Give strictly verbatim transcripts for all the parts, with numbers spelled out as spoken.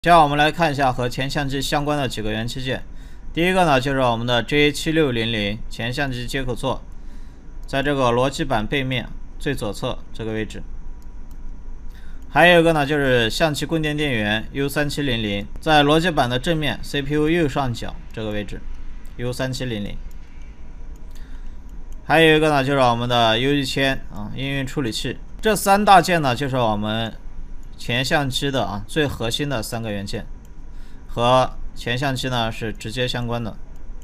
接下来我们来看一下和前相机相关的几个元器件。第一个呢，就是我们的 J 七六零零前相机接口座，在这个逻辑板背面最左侧这个位置。还有一个呢，就是相机供电电源 U 三七零零，在逻辑板的正面 C P U 右上角这个位置 U 三七零零。还有一个呢，就是我们的 U 一千啊音韵处理器。这三大件呢，就是我们前相机的啊最核心的三个元件，和前相机呢是直接相关的。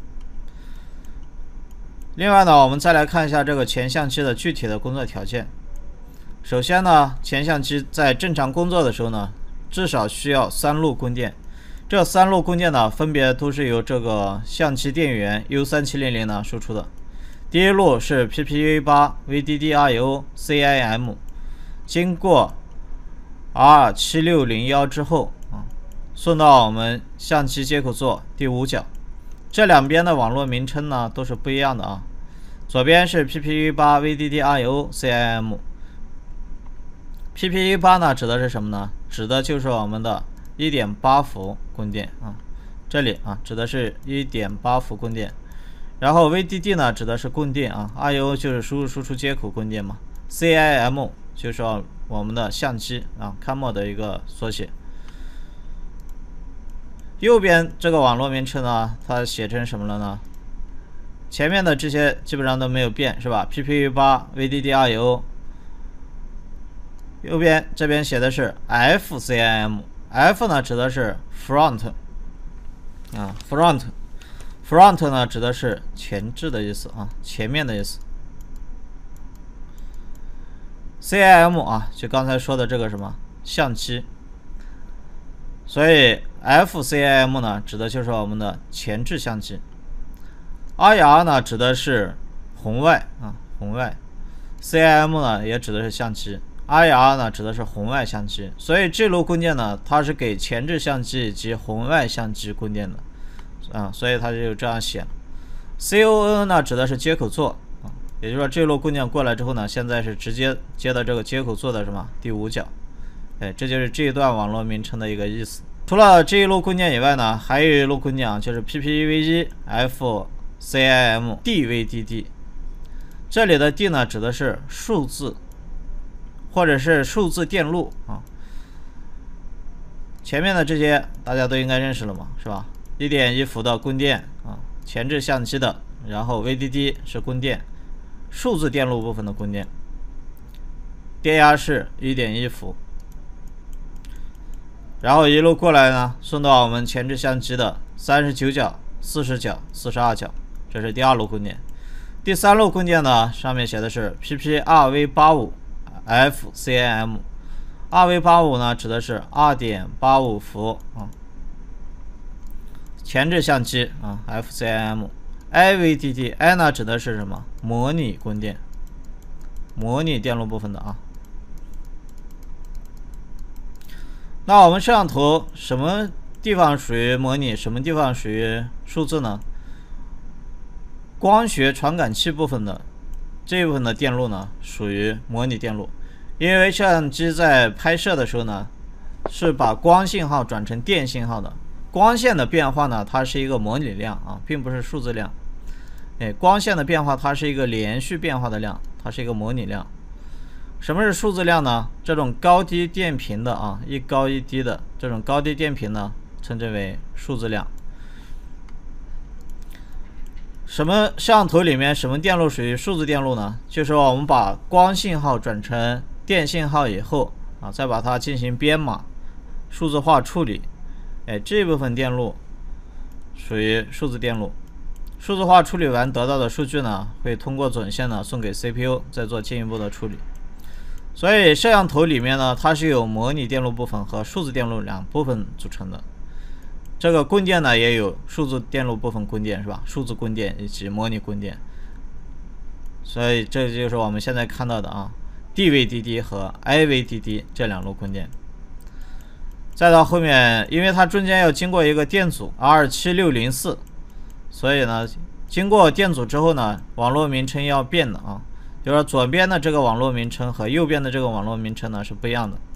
另外呢，我们再来看一下这个前相机的具体的工作条件。首先呢，前相机在正常工作的时候呢，至少需要三路供电。这三路供电呢，分别都是由这个相机电源 U 三七零零 呢输出的。第一路是 P P U 八 V D D I O C I M， 经过 R 七六零一 之后啊，送到我们相机接口座第五角。这两边的网络名称呢都是不一样的啊。左边是 P P U 八 V D D I O C I M。P P U 八 呢指的是什么呢？指的就是我们的 一点八 伏供电啊，这里啊指的是 一点八 伏供电。然后 V D D 呢指的是供电啊 ，I O 就是输入输出接口供电嘛 ，C I M 就是我们的相机啊 ，Cam 的一个缩写。右边这个网络名称呢，它写成什么了呢？前面的这些基本上都没有变，是吧 ？P P U 八 V D D I O。右边这边写的是 F C I M，F 呢指的是 front 啊 front。front 呢指的是前置的意思啊，前面的意思。C I M 啊，就刚才说的这个什么相机，所以 F C I M 呢指的就是我们的前置相机。I R 呢指的是红外啊，红外。C I M 呢也指的是相机 ，I R 呢指的是红外相机。所以这路供电呢，它是给前置相机以及红外相机供电的。啊，所以它就这样写了。C O N 呢指的是接口座啊，也就是说这路供电过来之后呢，现在是直接接到这个接口座的什么第五角，哎，这就是这一段网络名称的一个意思。除了这一路供电以外呢，还有一路供电啊，就是 P P U 一 F C I M D V D D， 这里的 D 呢指的是数字或者是数字电路啊。前面的这些大家都应该认识了嘛，是吧？一点一伏的供电啊，前置相机的，然后 V D D 是供电，数字电路部分的供电，电压是一点一伏，然后一路过来呢，送到我们前置相机的三十九角、四十角、四十二角，这是第二路供电。第三路供电呢，上面写的是 P P R V 八十五 F C I M，R V 八十五 呢指的是 二点八五伏啊。前置相机啊 ，F C I M，I V D D，I 呢指的是什么？模拟供电，模拟电路部分的啊。那我们摄像头什么地方属于模拟，什么地方属于数字呢？光学传感器部分的这一部分的电路呢，属于模拟电路，因为摄像机在拍摄的时候呢，是把光信号转成电信号的。光线的变化呢，它是一个模拟量啊，并不是数字量。哎，光线的变化它是一个连续变化的量，它是一个模拟量。什么是数字量呢？这种高低电频的啊，一高一低的这种高低电频呢，称之为数字量。什么摄像头里面什么电路属于数字电路呢？就是说我们把光信号转成电信号以后啊，再把它进行编码、数字化处理。哎，这部分电路属于数字电路，数字化处理完得到的数据呢，会通过总线呢送给 C P U， 再做进一步的处理。所以摄像头里面呢，它是由模拟电路部分和数字电路两部分组成的。这个供电呢，也有数字电路部分供电是吧？数字供电以及模拟供电。所以这就是我们现在看到的啊 ，D V D D 和 I V D D 这两路供电。再到后面，因为它中间要经过一个电阻 R 七六零四，所以呢，经过电阻之后呢，网络名称要变的啊，就是说左边的这个网络名称和右边的这个网络名称呢是不一样的。